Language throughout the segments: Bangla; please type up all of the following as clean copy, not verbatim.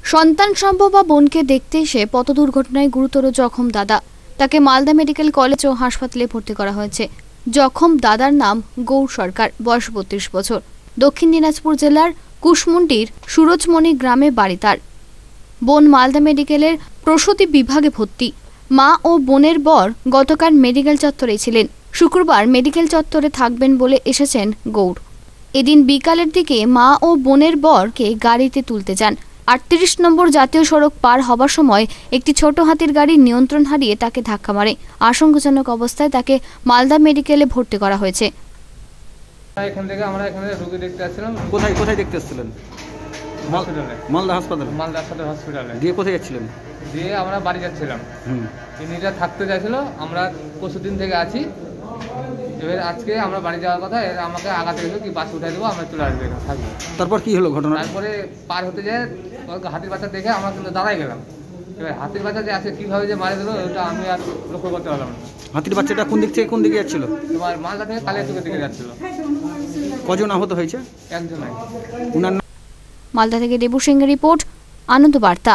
সন্তান সম্ভবা বোনকে দেখতে এসে পথ দুর্ঘটনায় গুরুতর জখম দাদা। তাকে মালদা মেডিকেল কলেজ ও হাসপাতালে ভর্তি করা হয়েছে। জখম দাদার নাম গৌর সরকার, বয়স 32 বছর। দক্ষিণ দিনাজপুর জেলার কুশমুন্ডির সুরজমণি গ্রামে বাড়ি তার। বোন মালদা মেডিকেলের প্রসূতি বিভাগে ভর্তি। মা ও বোনের বর গতকাল মেডিকেল চত্বরে ছিলেন। শুক্রবার মেডিকেল চত্বরে থাকবেন বলে এসেছেন গৌর। এদিন বিকালের দিকে মা ও বোনের বরকে গাড়িতে তুলতে যান। 38 নম্বর জাতীয় সড়ক পার হবার সময় একটি ছোট হাতির গাড়ি নিয়ন্ত্রণ হারিয়ে তাকে ধাক্কা মারে। আশঙ্কাজনক অবস্থায় তাকে মালদা মেডিকেলে ভর্তি করা হয়েছে। এখানে রোগী দেখতে আসছিলাম। কোথায় দেখতে আসছিলেন? মালদা হসপিটালে। দিয়ে কোথায় যাচ্ছিলেন? দিয়ে আমরা বাড়ি যাচ্ছিলাম। ইনিটা থাকতে চাইছিল, আমরা পরশুদিন থেকে আছি। এবার আজকে আমরা বাড়ি যাওয়ার কথা, আমাকে আগাতে গেছিল কি বাস উঠাই দেবো, আমরা চলে আসবো, এখানে থাকবো। তারপর কি হলো ঘটনা? তারপরে পার হতে যায় হাতির বাচ্চা দেখে আমরা কিন্তু দাঁড়াই গেলাম। এবার হাতির বাচ্চা যে আছে কিভাবে যে মারে দিল ওটা আমি আর লক্ষ্য করতে পারলাম না। হাতির বাচ্চাটা কোন দিক থেকে কোন দিকে যাচ্ছিল? তোমার মালদা থেকে কালিয়াচকের দিকে যাচ্ছিল। কজন আহত হয়েছে? একজনই। উনার মালদা থেকে দেবু সিংহের রিপোর্ট, আনন্দ বার্তা।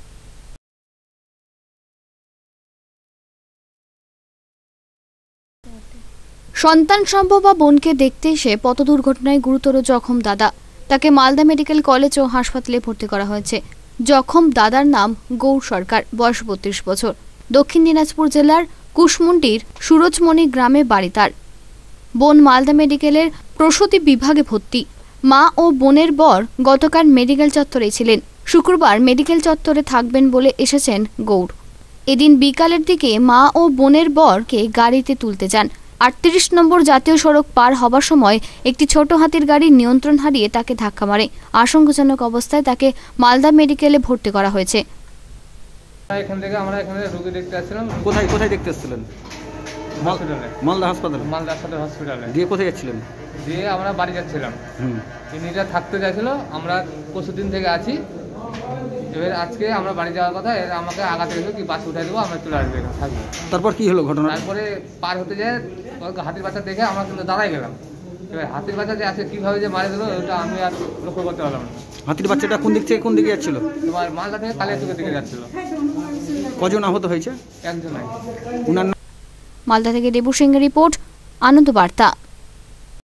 সন্তান সম্ভবা বোনকে দেখতে এসে পথ দুর্ঘটনায় গুরুতর জখম দাদা। তাকে মালদা মেডিকেল কলেজ ও হাসপাতালে ভর্তি করা হয়েছে। জখম দাদার নাম গৌর সরকার, বয়স 32 বছর। দক্ষিণ দিনাজপুর জেলার কুশমুন্ডির সুরজমণি গ্রামে বাড়ি তার। বোন মালদা মেডিকেলের প্রসূতি বিভাগে ভর্তি। মা ও বোনের বর গতকাল মেডিকেল চত্বরে ছিলেন। শুক্রবার মেডিকেল চত্বরে থাকবেন বলে এসেছেন গৌর। এদিন বিকালের দিকে মা ও বোনের বরকে গাড়িতে তুলতে যান। 38 নম্বর জাতীয় সড়ক পার হবার সময় একটি ছোট হাতির গাড়ি নিয়ন্ত্রণ হারিয়ে তাকে ধাক্কা মারে। আশঙ্কাজনক অবস্থায় তাকে মালদা মেডিকেলে ভর্তি করা হয়েছে। এখানে রোগী দেখতে আসছিলাম। কোথায় দেখতে আসছিলেন? মালদা হসপিটালে। দিয়ে কোথায় যাচ্ছিলেন? দিয়ে আমরা বাড়ি যাচ্ছিলাম। ইনিটা থাকতে চাইছিল, আমরা পরশুদিন থেকে আছি। এবার আজকে আমরা বাড়ি যাওয়ার কথা, আমাকে আগাতে গেছিল কি বাস উঠাই দেবো, আমরা চলে আসবো, এখানে থাকবো। তারপর কি হলো ঘটনা? তারপরে পার হতে যায় হাতির বাচ্চা দেখে আমরা কিন্তু দাঁড়াই গেলাম। এবার হাতির বাচ্চা যে আছে কিভাবে যে মারে দিল ওটা আমি আর লক্ষ্য করতে পারলাম না। হাতির বাচ্চাটা কোন দিক থেকে কোন দিকে যাচ্ছিল? তোমার মালদা থেকে কালিয়াচকের দিকে যাচ্ছিল। কজন আহত হয়েছে? একজনই। উনার মালদা থেকে দেবু সিংহের রিপোর্ট, আনন্দ বার্তা।